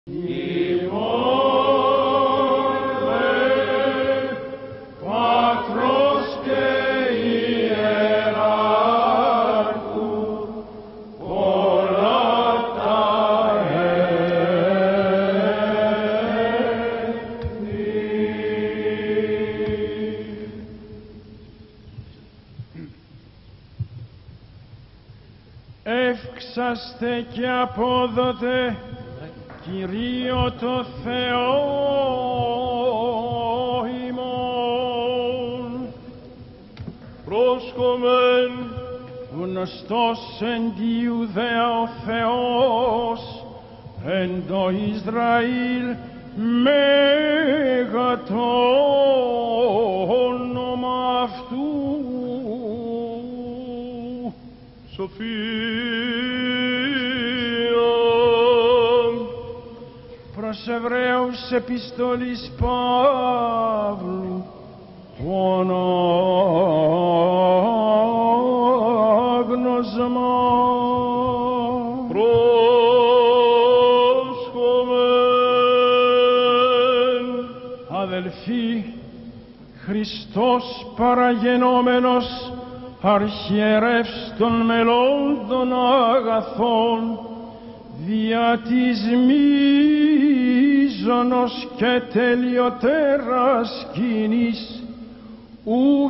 Εύξαστε και απόδοτε Κυρίω το Θεό ημών. Πρόσκομεν Γνωστός εν τη Ιουδαία ο Θεός, εν το Ισραήλ μέγα το όνομα αυτού. Σοφία Προς Εβραίους επιστολής Παύλου, το ανάγνωσμα. Πρόσκομεν Αδελφοί, Χριστός παραγενόμενος αρχιερεύς των μελών των αγαθών, δια της μείζωνος και τελειωτέρας σκηνής, ου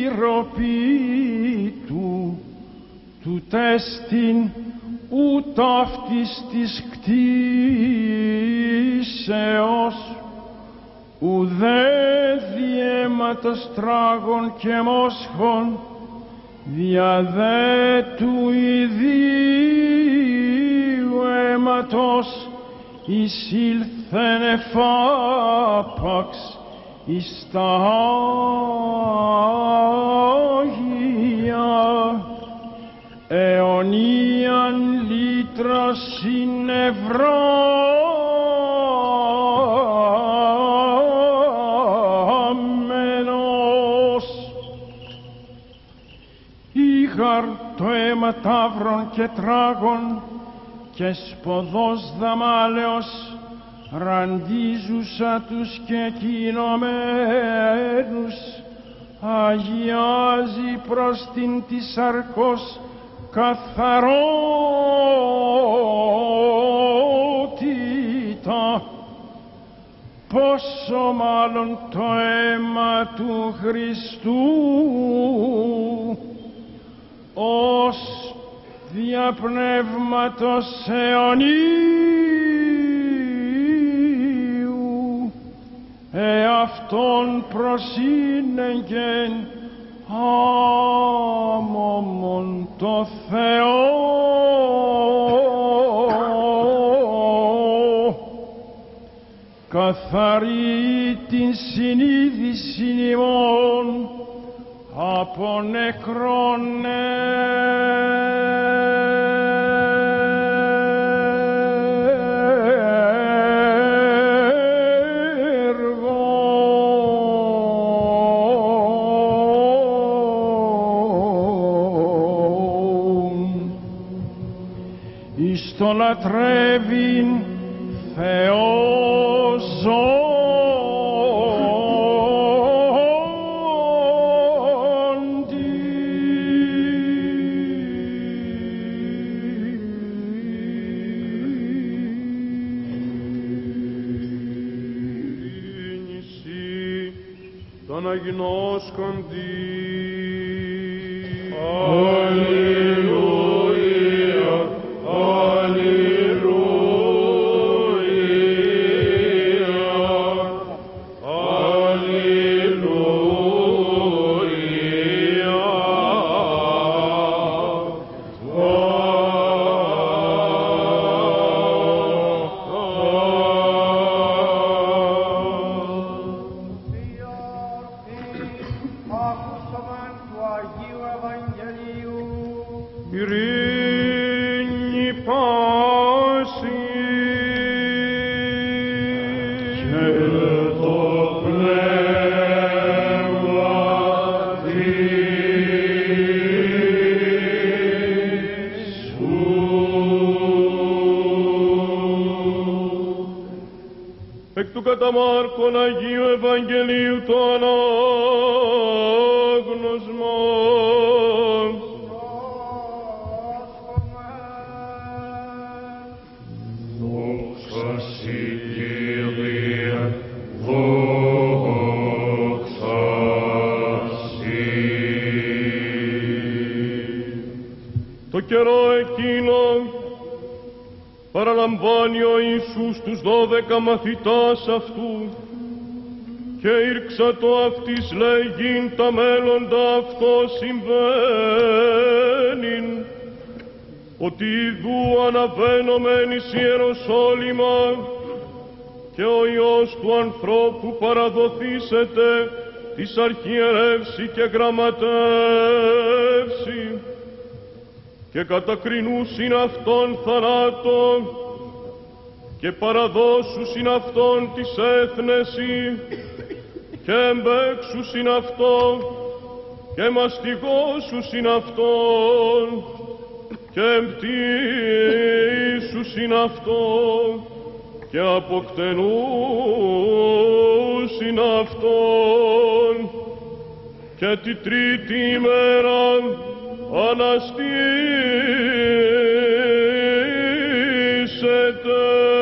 χειροποίητου, του τέστην ου ταύτης της κτίσεως, ουδέ διαίματος τράγων και μόσχων, δια δε του ιδίου αίματος εισήλθεν εφάπαξ εις τα Άγια, αιωνίαν λύτρα συνευραμμένος. Ήγαρ το αίμα ταύρων και τράγων και σποδός δαμάλεως ραντίζουσα τους και κοινωμένους, αγιάζει προς την της σαρκός καθαρότητα, πόσο μάλλον το αίμα του Χριστού, ως δια πνεύματος αιωνίου, εαυτόν προσύνεγγεν άμωμον το Θεό. Καθαρή την συνείδηση ημών από νεκρόν έργων, εις το λατρεύειν Θεό ζώντι. Ήνηση των αγινώσκοντι. Αλληλούια, Ακούσαμεν του Αγίου Ευαγγελίου. ειρήνη πάση Και το πνεύμα σου. Εκ του κατά Μάρκον Αγίου Ευαγγελίου το ανάγνωσμα. Δόξα Συ, Κύριε, δόξα Συ. Το καιρό εκείνο παραλαμβάνει ο Ιησούς τους 12 μαθητάς αυτού και ήρξατο αυτής λέγειν τα μέλλοντα αυτό συμβαίνειν, ότι ιδού αναβαίνομεν εις Ιεροσόλυμα και ο Υιός του ανθρώπου παραδοθήσεται της αρχιερεύσει και γραμματεύσει και κατακρινούσιν αυτόν θανάτο και παραδώσουσιν αυτόν της έθνεση και εμπέξουσιν αυτόν και μαστιγώσουσιν αυτόν και εμπτήσουσιν αυτόν και αποκτενούσιν αυτόν και τη τρίτη ημέρα αναστήσεται.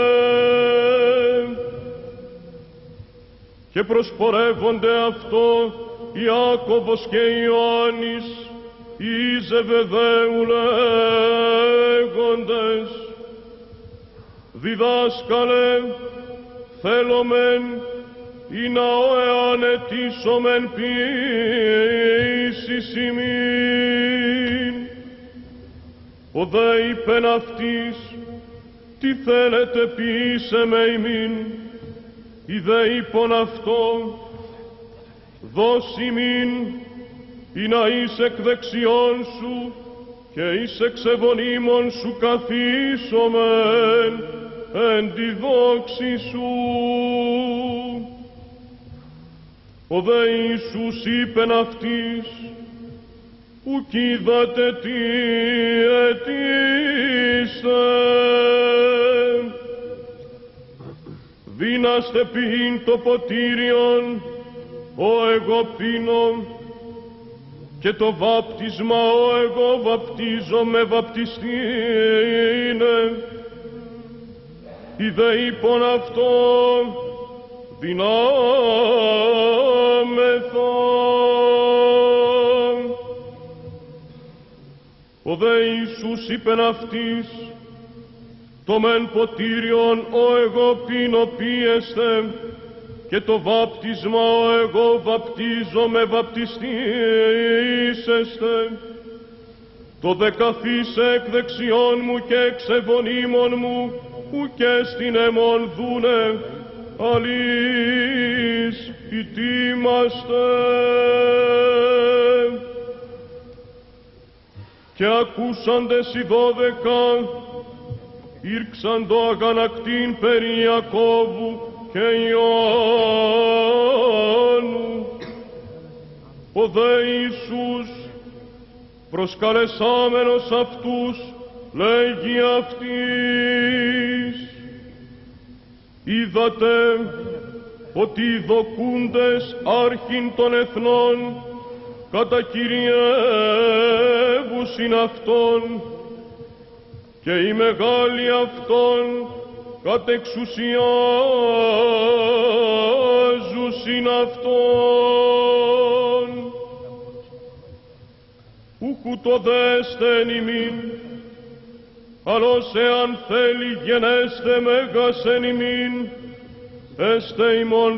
Και προσπορεύονται αυτό Ιάκωβος και Ιωάννης, οι Ζεβεδαίου λέγοντες, διδάσκαλε, θέλομεν ή να εάν ετήσομεν ποιήσεις ημίν. Ο δε είπεν αυτής, τι θέλετε ποιήσε με ημίν. Η δε είπον αυτό, δώσ' ημίν, ή να είσαι εκ δεξιών σου και εις εξεβονίμων σου καθίσομεν εν τη δόξη σου. Ο δε Ιησούς είπεν αυτής, ουκ είδατε τι αιτήστε. Δύναστε ποιήν το ποτήριον, ο εγώ πίνω, και το βάπτισμα ο εγώ βαπτίζω με βαπτιστήνε. Η δε είπον αυτό, δυνάμεθα. Ο δε Ιησούς είπεν αυτής, το μεν ποτήριον ο εγώ πίνω πίεστε, και το βάπτισμα ο εγώ βαπτίζω με βαπτιστήσεστε. Το δε καθίσε εκ δεξιών μου και εξ ευωνίμων μου, ουκέ στην αιμών δούνε, αλείς ητήμαστε. Και ακούσαντες οι 12, ήρξαν το αγανακτήν περί Ιακώβου και Ιωάννου. Ο δε Ιησούς, προσκαλεσάμενος αυτούς, λέγει αυτής, είδατε ότι οι δοκούντες άρχιν των εθνών κατακυριεύουσιν αυτόν και οι μεγάλοι αυτόν κατεξουσιάζουσιν αυτόν. Ούκου το δέστεν ημίν, αλλώς εάν θέλει γενέστε μέγας εν ημίν, έστε ημών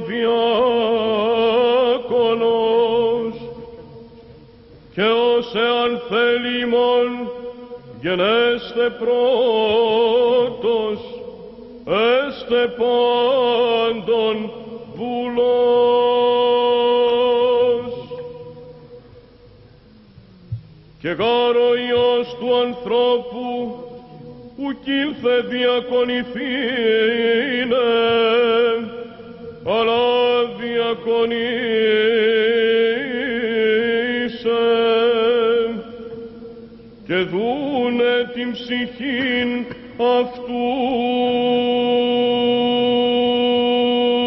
διάκονος, και ως εάν θέλει ημών γενέστε πρώτος, έστε πάντων βουλός. Και γάρ ο Υιός του ανθρώπου ουκ ήλθε διακονηθήνε, αλλά διακονήσε και δούνε την ψυχήν αυτού.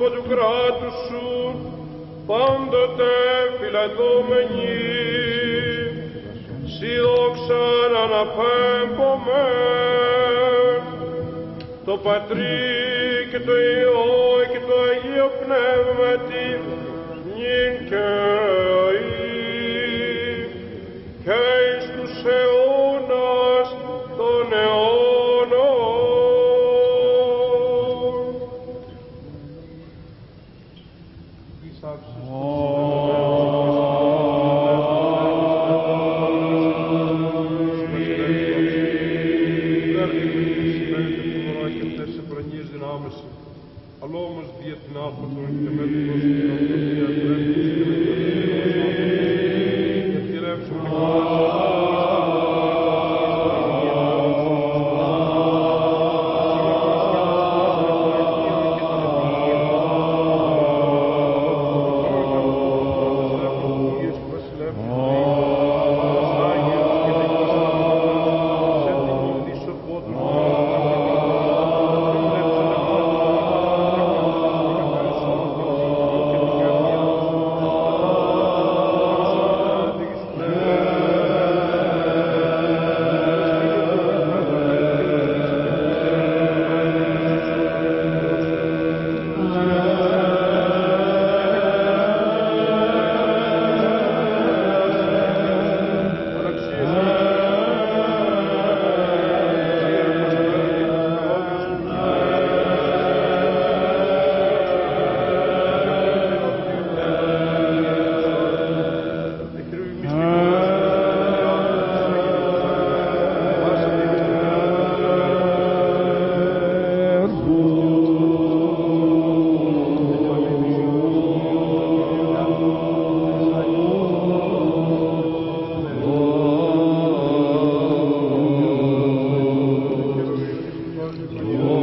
του κράτους σου, πάντοτε φυλατώμενοι, σοι δόξαν αναπέμπομεν, το Πατρί και το Υιό και το Αγίο Πνεύματι, νυν και αεί, και εις τους αιώνας των αιώνων. Αλλά όμως δια την άφατον και με την προσφυγή ανθρωπία πρέπει και θηρεύσουμε Oh.